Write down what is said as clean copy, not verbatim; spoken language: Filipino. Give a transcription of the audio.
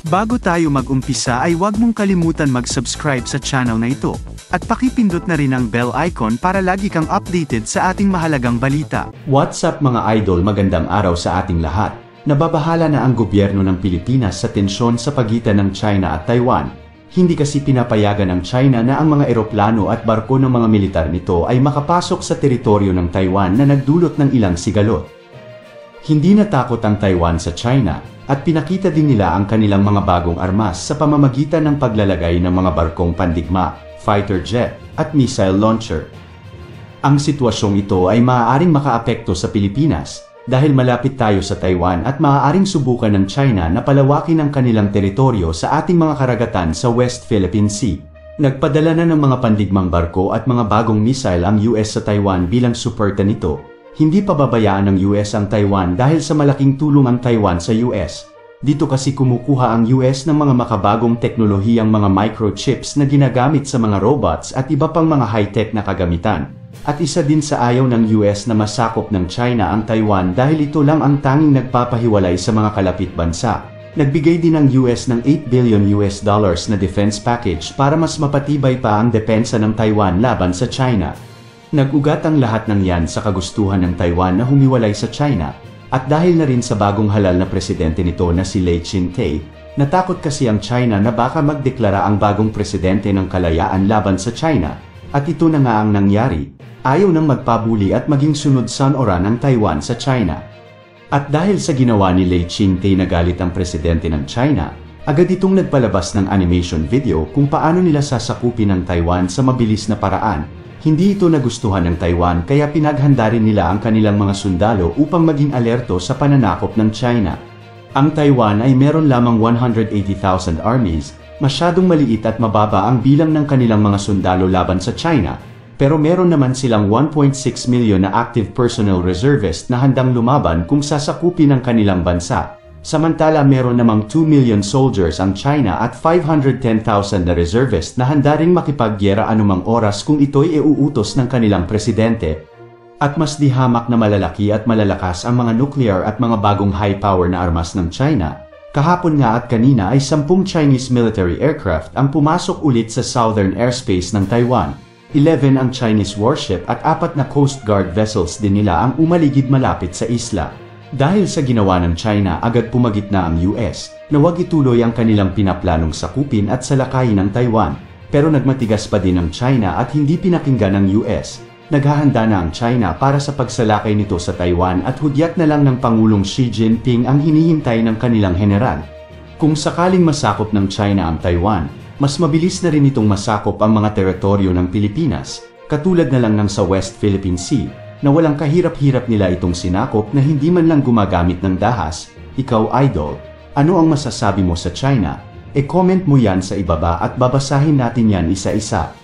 Bago tayo mag-umpisa ay huwag mong kalimutan mag-subscribe sa channel na ito, at pakipindot na rin ang bell icon para lagi kang updated sa ating mahalagang balita. What's up mga idol, magandang araw sa ating lahat. Nababahala na ang gobyerno ng Pilipinas sa tensyon sa pagitan ng China at Taiwan. Hindi kasi pinapayagan ng China na ang mga eroplano at barko ng mga militar nito ay makapasok sa teritoryo ng Taiwan na nagdulot ng ilang sigalot. Hindi natakot ang Taiwan sa China, at pinakita din nila ang kanilang mga bagong armas sa pamamagitan ng paglalagay ng mga barkong pandigma, fighter jet, at missile launcher. Ang sitwasyong ito ay maaaring makaapekto sa Pilipinas dahil malapit tayo sa Taiwan at maaaring subukan ng China na palawakin ang kanilang teritoryo sa ating mga karagatan sa West Philippine Sea. Nagpadala na ng mga pandigmang barko at mga bagong missile ang US sa Taiwan bilang suporta nito. Hindi pababayaan ng US ang Taiwan dahil sa malaking tulong ang Taiwan sa US. Dito kasi kumukuha ang US ng mga makabagong teknolohiyang mga microchips na ginagamit sa mga robots at iba pang mga high-tech na kagamitan. At isa din sa ayaw ng US na masakop ng China ang Taiwan dahil ito lang ang tanging nagpapahiwalay sa mga kalapit bansa. Nagbigay din ang US ng $8 billion na defense package para mas mapatibay pa ang depensa ng Taiwan laban sa China. Nag-ugat ang lahat ng yan sa kagustuhan ng Taiwan na humiwalay sa China, at dahil na rin sa bagong halal na presidente nito na si Lai Ching-te, natakot kasi ang China na baka magdeklara ang bagong presidente ng kalayaan laban sa China, at ito na nga ang nangyari. Ayaw nang magpabuli at maging sunod sanoran ng Taiwan sa China. At dahil sa ginawa ni Lai Ching-te na galit ang presidente ng China, agad itong nagpalabas ng animation video kung paano nila sasakupin ang Taiwan sa mabilis na paraan. Hindi ito nagustuhan ng Taiwan kaya pinaghanda rin nila ang kanilang mga sundalo upang maging alerto sa pananakop ng China. Ang Taiwan ay meron lamang 180,000 armies, masyadong maliit at mababa ang bilang ng kanilang mga sundalo laban sa China, pero meron naman silang 1.6 million na active personnel reservist na handang lumaban kung sasakupin ang kanilang bansa. Samantala meron namang 2 million soldiers ang China at 510,000 na reservist na handa ring makipaggyera anumang oras kung ito'y iuutos ng kanilang presidente. At mas di hamak na malalaki at malalakas ang mga nuclear at mga bagong high-power na armas ng China. Kahapon nga at kanina ay 10 Chinese military aircraft ang pumasok ulit sa southern airspace ng Taiwan. 11 ang Chinese warship at 4 na Coast Guard vessels din nila ang umaligid malapit sa isla. Dahil sa ginawa ng China, agad pumagitna ang US na huwag ituloy ang kanilang pinaplanong sakupin at salakayin ng Taiwan. Pero nagmatigas pa din ang China at hindi pinakinggan ng US. Naghahanda na ang China para sa pagsalakay nito sa Taiwan at hudyat na lang ng Pangulong Xi Jinping ang hinihintay ng kanilang general. Kung sakaling masakop ng China ang Taiwan, mas mabilis na rin itong masakop ang mga teritoryo ng Pilipinas, katulad na lang ng sa West Philippine Sea, na walang kahirap-hirap nila itong sinakop na hindi man lang gumagamit ng dahas. Ikaw idol, ano ang masasabi mo sa China? E-comment mo yan sa ibaba at babasahin natin yan isa-isa.